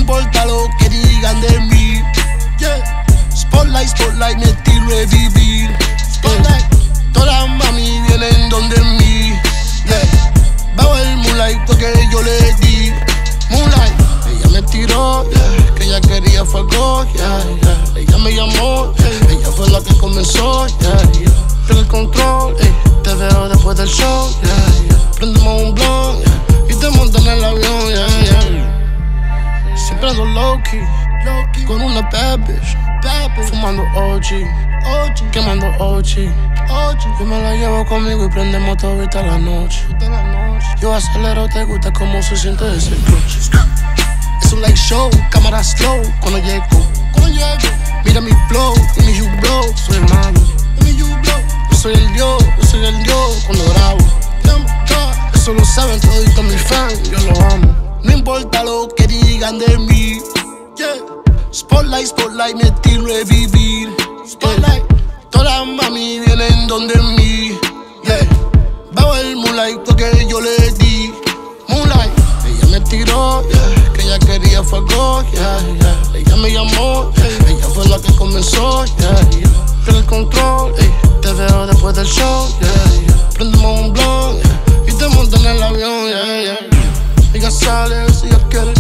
importa lo que digan de mí. Yeah. Spotlight, spotlight, me tiro de vivir. Spotlight. Todas mami vienen donde mí. Yeah. Bajo el moonlight porque yo le di. Moonlight. Ella me tiró, yeah. Que ella quería fuego, yeah, yeah. Ella me llamó, yeah. Ella fue la que comenzó, yeah, yeah. Tiene el control, yeah. Te veo después del show, yeah, yeah. Prendemos un blunt, yeah. Y te montan en el avión, yeah, yeah. Siempre ando low-key, con una bad bitch, fumando OG, quemando OG. Yo me la llevo conmigo y prendemos todo hasta la noche. Yo acelero, te gusta cómo se siente ese clutch. Es un light show, cámara slow, cuando llego. Mira mi flow y mi U-blow. Soy el malo, yo soy el dios, cuando grabo. Eso lo saben todos mis fans, yo lo amo. No importa lo que digan de mí. Yeah. Spotlight, spotlight, me tiro de vivir. Spotlight. Todas mami vienen donde mí. Yeah. Bajo el moonlight porque yo le di. Moonlight. Ella me tiró, yeah. Que ella quería fuego, yeah, yeah. Ella me llamó, yeah. Ella fue la que comenzó, yeah, yeah. Tiene el control, yeah. Te veo después del show, yeah, yeah. Prendemos un blunt, yeah. Y te montan en el avión, yeah, yeah. Ella sale si ella quiere,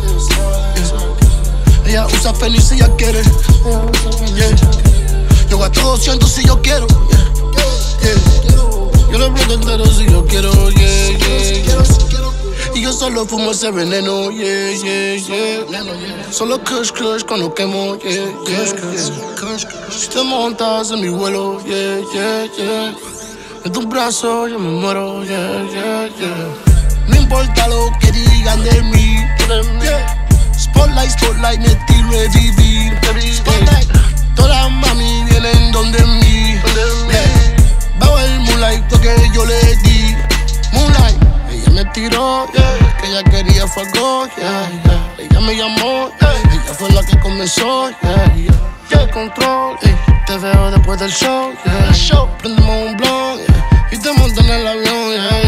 yeah. Ella usa feliz si ella quiere, yeah. Yo gasto 200 si yo quiero, yeah, yeah. Yo le bloqueo entero si yo quiero, yeah, yeah. Y yo solo fumo ese veneno, yeah, yeah, yeah. Solo kush kush cuando quemo, yeah, yeah, yeah. Si te montas en mi vuelo, yeah, yeah, yeah. En tus brazos yo me muero, yeah, yeah, yeah. No importa lo que digan de mí, yeah. Spotlight, spotlight, me tiro de vivir. Spotlight. Todas mami vienen donde mí, yeah. Bajo el moonlight porque yo le di. Moonlight. Ella me tiró, yeah. Que ella quería fuego, yeah, yeah. Ella me llamó, yeah. Ella fue la que comenzó, yeah, yeah. Tiene el control, yeah. Te veo después del show, yeah. Prendemos un blunt, yeah. Y te montan en el avión, yeah.